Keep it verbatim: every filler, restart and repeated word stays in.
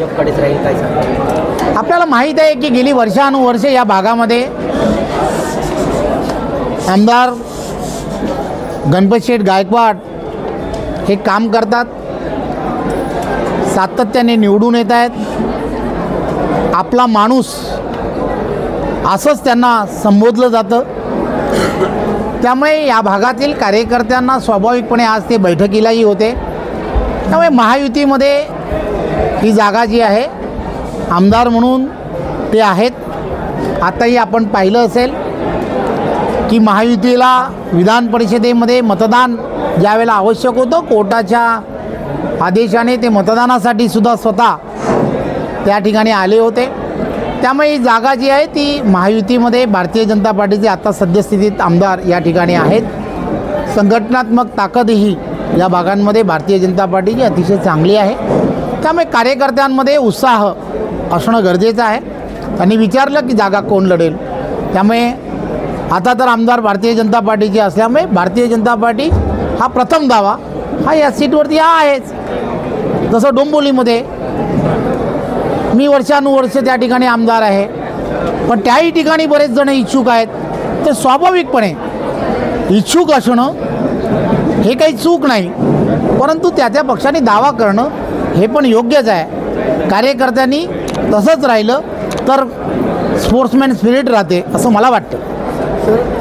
भाजपकडेच राहील, काय सांगता? आपल्याला माहीत आहे की गेली वर्षानुवर्षे या भागामध्ये आमदार गणपत शेठ गायकवाड हे काम करतात, सातत्याने निवडून येत आहेत. आपला माणूस असंच त्यांना संबोधलं जातं. त्यामुळे या भागातील कार्यकर्त्यांना स्वाभाविकपणे आज ते बैठकीलाही होते. त्यामुळे महायुतीमध्ये ही जागा जी आहे आमदार म्हणून ते आहेत. आताही आपण पाहिलं असेल की महायुतीला विधान परिषदेमध्ये मतदान ज्यावेळेला आवश्यक होतं, कोर्टाच्या आदेशाने ते मतदानासाठी सुद्धा स्वतः त्या ठिकाणी आले होते. त्यामुळे ही जागा जी आहे ती महायुतीमध्ये भारतीय जनता पार्टीचे आता सद्यस्थितीत आमदार या ठिकाणी आहेत. संघटनात्मक ताकदही या भागांमध्ये भारतीय जनता पार्टीची अतिशय चांगली आहे. त्यामुळे कार्यकर्त्यांमध्ये उत्साह असणं गरजेचं आहे. त्यांनी विचारलं की जागा कोण लढेल. त्यामुळे आता तर आमदार भारतीय जनता पार्टीचे असल्यामुळे भारतीय जनता पार्टी हा प्रथम दावा हा या सीटवरती हा आहेच. जसं डोंबिवलीमध्ये मी वर्षानुवर्ष त्या ठिकाणी आमदार आहे, पण त्याही ठिकाणी बरेच जण इच्छुक आहेत. तर स्वाभाविकपणे इच्छुक असणं हे काही चूक नाही, परंतु त्या त्या पक्षाने दावा करणं हे पण योग्यच आहे. कार्यकर्त्यांनी तसंच राहिलं तर स्पोर्ट्समॅन स्पिरिट राहते असं मला वाटतं.